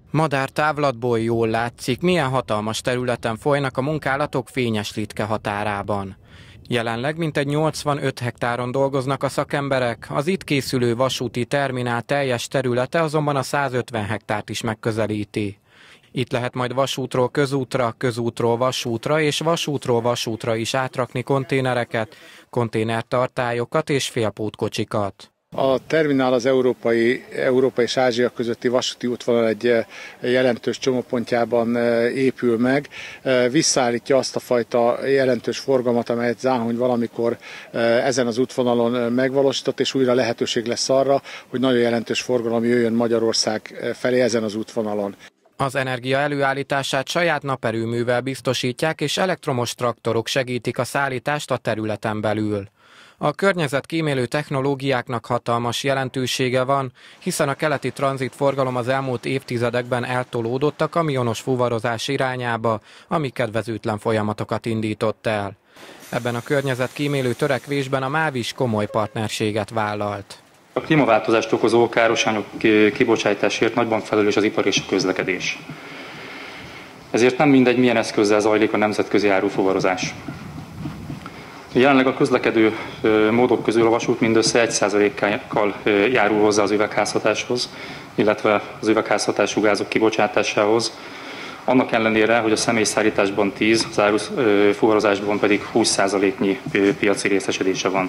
Madár távlatból jól látszik, milyen hatalmas területen folynak a munkálatok Fényes-Littke határában. Jelenleg mintegy 85 hektáron dolgoznak a szakemberek, az itt készülő vasúti terminál teljes területe azonban a 150 hektárt is megközelíti. Itt lehet majd vasútról közútra, közútról vasútra és vasútról vasútra is átrakni konténereket, konténertartályokat és félpótkocsikat. A terminál az Európa és Ázsia közötti vasúti útvonal egy jelentős csomópontjában épül meg. Visszaállítja azt a fajta jelentős forgalmat, amelyet Záhony valamikor ezen az útvonalon megvalósított, és újra lehetőség lesz arra, hogy nagyon jelentős forgalom jöjjön Magyarország felé ezen az útvonalon. Az energia előállítását saját naperőművel biztosítják, és elektromos traktorok segítik a szállítást a területen belül. A környezetkímélő technológiáknak hatalmas jelentősége van, hiszen a keleti tranzitforgalom az elmúlt évtizedekben eltolódott a kamionos fuvarozás irányába, ami kedvezőtlen folyamatokat indított el. Ebben a környezetkímélő törekvésben a MÁV is komoly partnerséget vállalt. A klímaváltozást okozó károsanyag kibocsátásért nagyban felelős az ipar és a közlekedés. Ezért nem mindegy, milyen eszközzel zajlik a nemzetközi árufuvarozás. Jelenleg a közlekedő módok közül a vasút mindössze 1%-kal járul hozzá az üvegházhatáshoz, illetve az üvegházhatású gázok kibocsátásához. Annak ellenére, hogy a személyszállításban 10, az árufuvarozásban pedig 20%-nyi piaci részesedése van.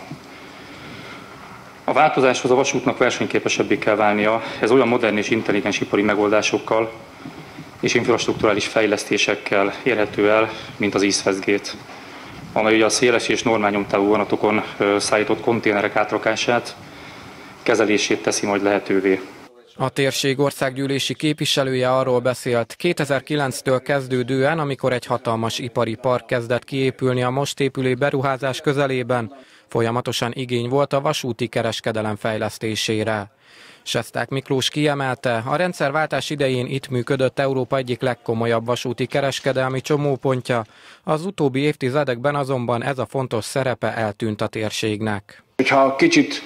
A változáshoz a vasútnak versenyképesebbé kell válnia, ez olyan modern és intelligens ipari megoldásokkal és infrastrukturális fejlesztésekkel érhető el, mint az East-West Gate, amely ugye a széles és normálnyomtávú vonatokon szállított konténerek átrakását, kezelését teszi majd lehetővé. A térség országgyűlési képviselője arról beszélt, 2009-től kezdődően, amikor egy hatalmas ipari park kezdett kiépülni a most épülő beruházás közelében, folyamatosan igény volt a vasúti kereskedelem fejlesztésére. Sesták Miklós kiemelte, a rendszerváltás idején itt működött Európa egyik legkomolyabb vasúti kereskedelmi csomópontja, az utóbbi évtizedekben azonban ez a fontos szerepe eltűnt a térségnek. Ha kicsit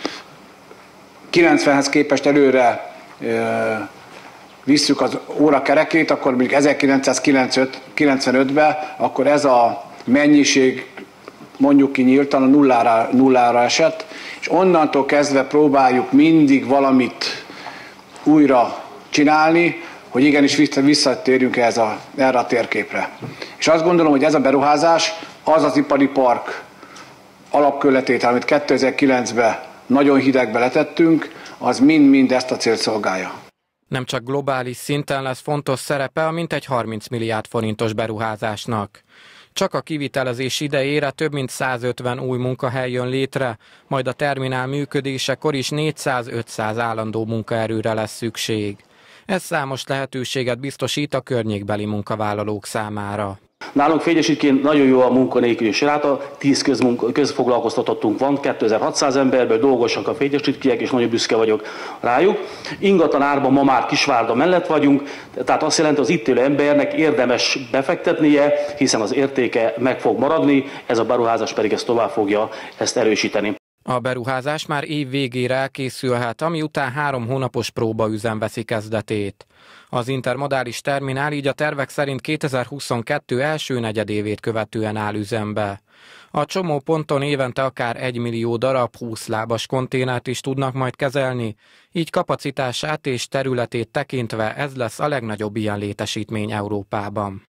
90-hez képest előre visszük az órakerekét, akkor mondjuk 1995-ben, akkor ez a mennyiség mondjuk ki nyíltan a nullára esett, és onnantól kezdve próbáljuk mindig valamit újra csinálni, hogy igenis visszatérjünk erre a térképre. És azt gondolom, hogy ez a beruházás, az az ipari park alapkőletétel, amit 2009-ben nagyon hidegbe letettünk, az mind-mind ezt a célt szolgálja. Nem csak globális szinten lesz fontos szerepe a mintegy 30 milliárd forintos beruházásnak. Csak a kivitelezés idejére több mint 150 új munkahely jön létre, majd a terminál működésekor is 400-500 állandó munkaerőre lesz szükség. Ez számos lehetőséget biztosít a környékbeli munkavállalók számára. Nálunk Fényes-Littkén nagyon jó a munkanélküliség ráta, 10 közfoglalkoztatottunk van, 2600 emberből dolgosak a fényes-littkiek, és nagyon büszke vagyok rájuk. Ingatlan árban ma már Kisvárda mellett vagyunk, tehát azt jelenti, az itt élő embernek érdemes befektetnie, hiszen az értéke meg fog maradni, ez a beruházás pedig ezt tovább fogja ezt erősíteni. A beruházás már év végére elkészülhet, ami után 3 hónapos próbaüzem veszi kezdetét. Az intermodális terminál így a tervek szerint 2022 első negyedévét követően áll üzembe. A csomóponton évente akár 1 millió darab 20 lábas konténert is tudnak majd kezelni, így kapacitását és területét tekintve ez lesz a legnagyobb ilyen létesítmény Európában.